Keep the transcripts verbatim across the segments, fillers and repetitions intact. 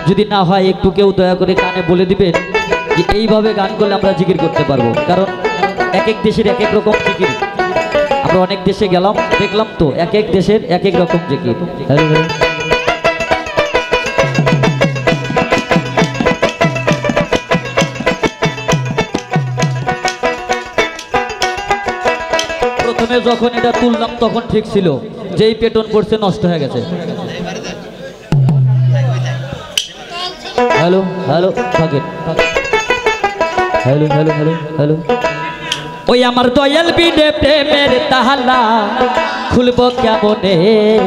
যদি না হয় একটু কেউ দয়া করে কানে বলে দিবেন যে এইভাবে গান করলে আমরা জিকির করতে পারবো, কারণ এক এক দেশের এক এক রকম জিকির। আমরা অনেক দেশে গেলাম, দেখলাম তো এক এক দেশের এক এক রকম জিকির। প্রথমে যখন এটা তুললাম তখন ঠিক ছিল, যেই পেটন পড়ছে নষ্ট হয়ে গেছে। হ্যালো হ্যালো থাকেন, হ্যালো হ্যালো হ্যালো হ্যালো। ওই আমার দয়াল বিনে প্রেমের তালা খুলব কেমনে,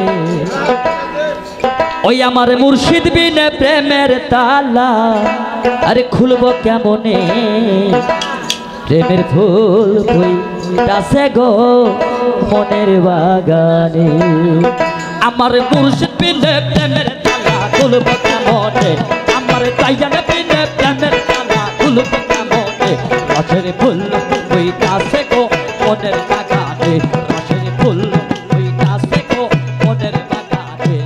ওই আমার মুর্শিদ বিনে প্রেমের তালা আরে খুলব কেমনে। প্রেমের ফুল ফুইতাছে গো মনের বাগানে, আমার মুর্শিদ বিনে প্রেমের তালা খুলব কেমনে, আমার দয়াল বিনে প্রেমের তালা খুলব কেমনে। রসের ফুল ফুইতাছে গো মনের বাগানে, রসের ফুল ফুইতাছে গো মনের বাগানে।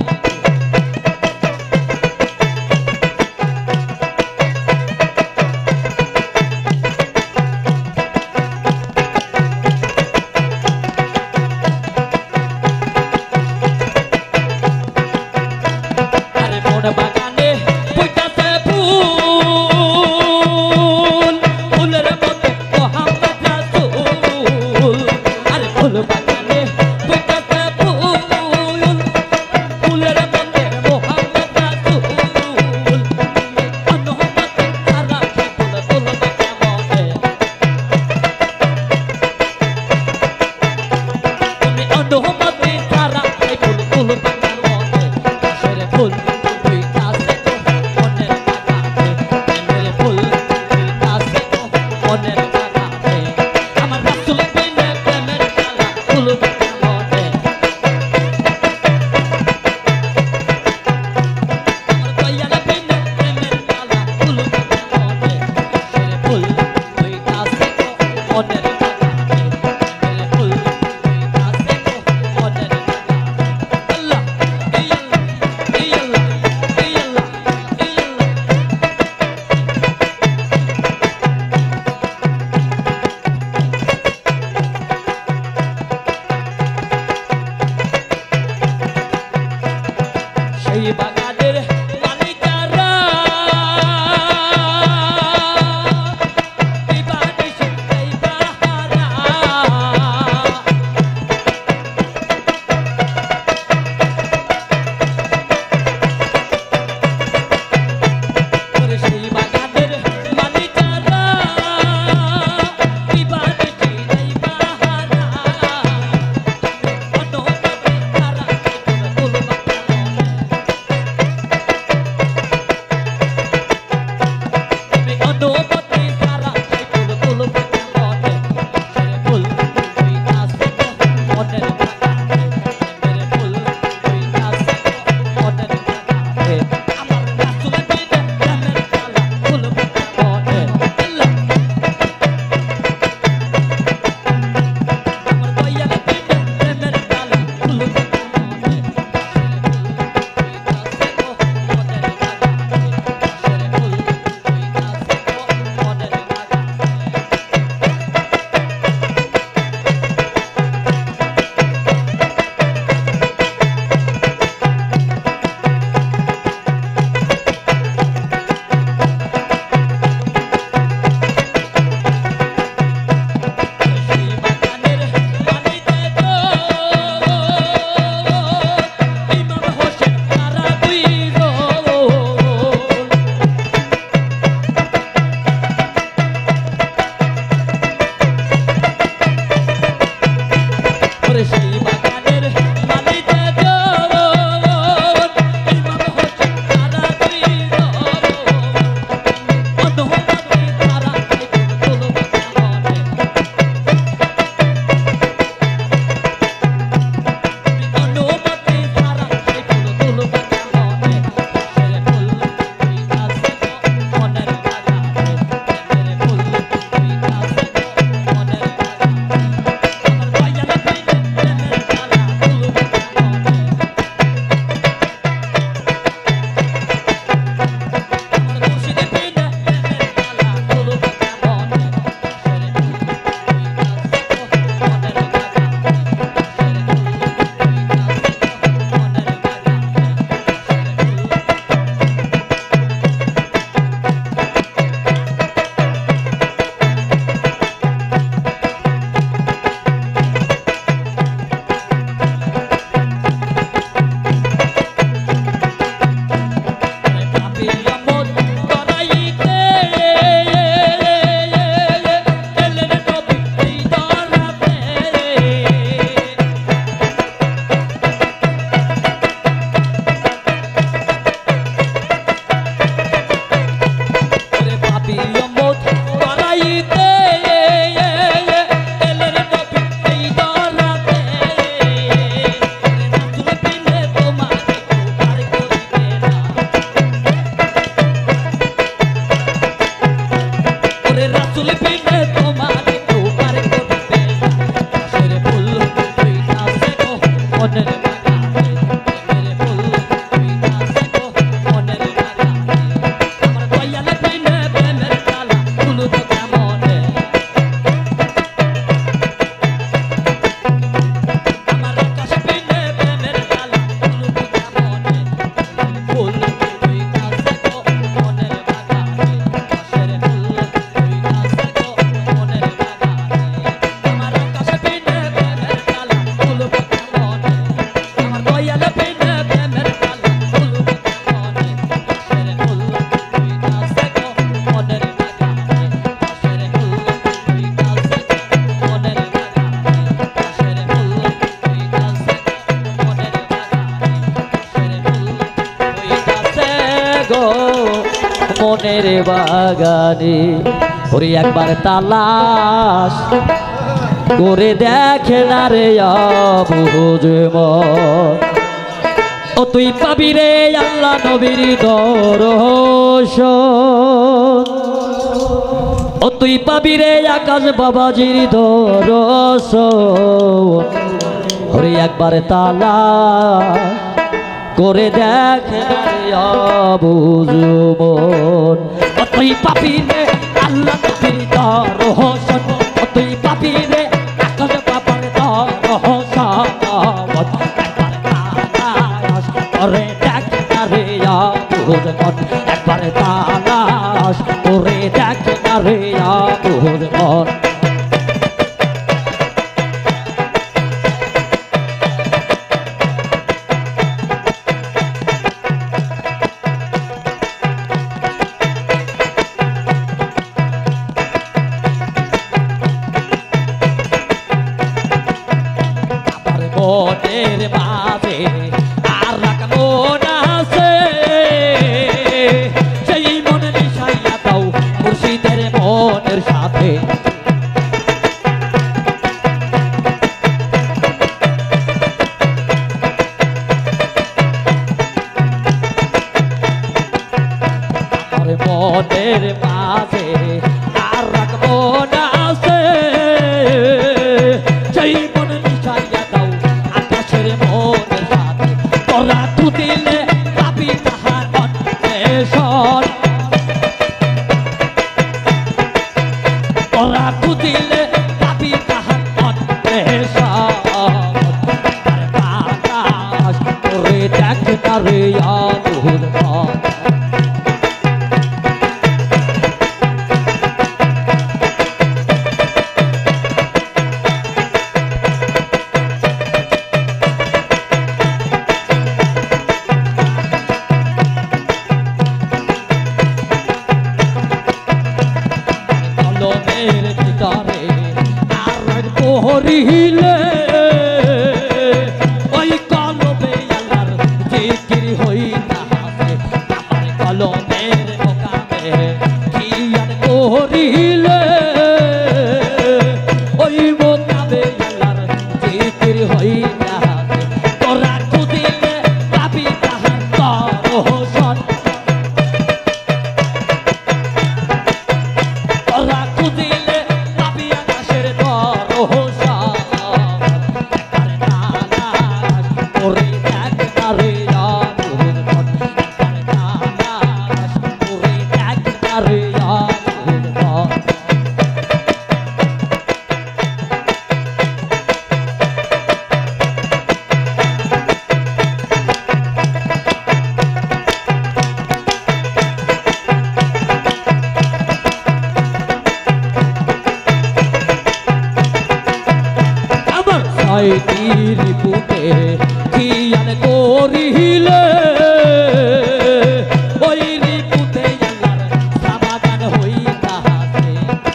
আরে মন বাগানে ফুইতাছে ফুল, ফুলের মধ্যে মোহাম্মদ রাসূল। আরে ফুল বাগানে ফুইতাছে ফুল, ফুলের মধ্যে মোহাম্মদ রাসূল। অনুমতি ছাড়া কি ফুল তুলবে কেমনে, তুমি অনুমতি ছাড়া এই ফুল তুলবে কেমনে। রসের ফুল ফুইতাছে গো মনের বাগানে, প্রেমের ফুল ফুইতাছে গো মনের বাগানে। আমার রাসূল বিনে প্রেমের তালা খুলবে কেমনে, আমার দয়াল বিনে প্রেমের তালা খুলবে কেমনে। রসের ফুল ফুইতাছে গো মনের বাগানে, প্রেমের ফুল ফুইতাছে গো মনের বাগানে। আল্লাহ ইল্লাল্লাহ ইল্লাল্লাহ ইল্লাল্লাহ ইল্লাল্লাহ। সেই বাগানের মালিকারা বিবাদিশে এই বাহারা, ওরে সেই বাগানের মালিকারা বিবাদিশে এই বাহারা। অনুমতি ছাড়া এই ফুল তুলবে কেমনে, গো মনের বাগানে ওরে একবার তালাশ করে দেখে না রে বুঝ মন ও তুই পাবি রে আল্লাহ নবীর দর্শন ও তুই পাবি রে আকাশ বাবাজির দর্শন ওরে একবার তালাশ করে দেখে না রে বুঝ মন ও তুই পাবি রে আল্লাহ নবীর দর্শন ও তুই পাবি রে আকাশ বাবার দর্শন ওরে দেখ না রে বুঝ মন একবার তালাশ করে দেখ না রে বুঝ মন মনের মাঝে আর রাখবো না সে সেই মনে মিশাইয়া দাও মুর্শিদের মনের সাথে আমার মনের মাঝে আর রাখবো না সে সেই মনে মিশাইয়া দাও আকাশের মনের সাথে তোরা তু দিলে পাবি তাহার অন্বেষণ তোরা তু দিলে পাবি তাহার অন্বেষণ তার বাতাস তোরে দেখ না রে আবুল মন কলমের ভিতরে আর পড়িলে ওই কলমে আল্লাহর জিকির হই তাহাতে আমার কলমের মোকামে কি আর করিলে ওই মোকামে আল্লাহর জিকির হই তাহাতে তোরা খুদিলে পাবি তাহার দর্শন তোরা খুদিলে পাবি আকাশের দর্শন আরে তালাশ করে দেখ না রে আবুল মন আরে তালাশ করে দেখ না রে আবুল মন আমার সাইতির বুকে খিয়াল করিলে ওই রিপুতে আল্লাহর সমাধান হই তাহাতে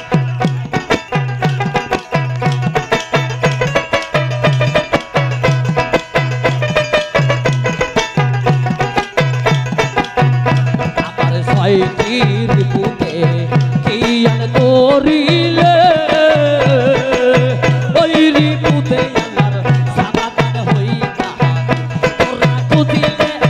আমার সাইতির বুকে খিয়াল করিলে ওই রিপুতে আল্লাহর সমাধান হই তাহাতে তোরা খুদিলে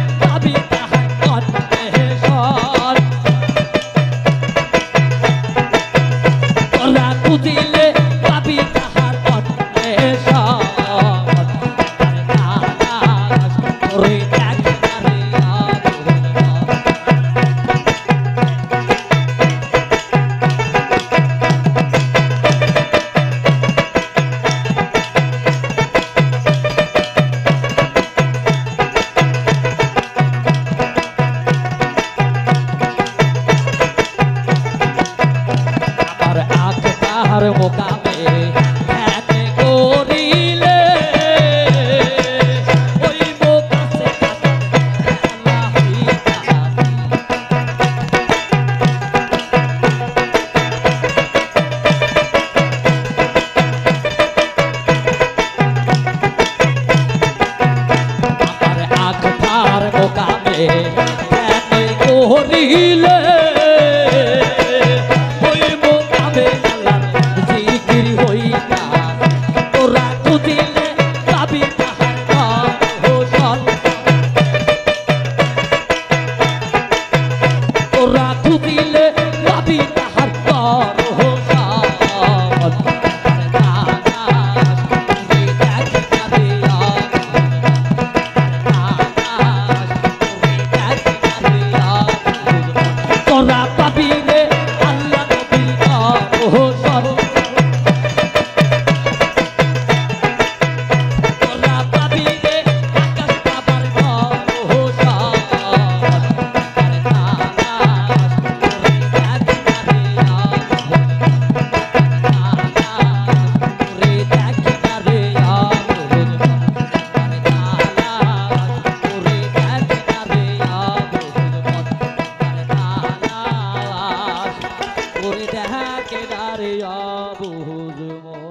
বুঝমো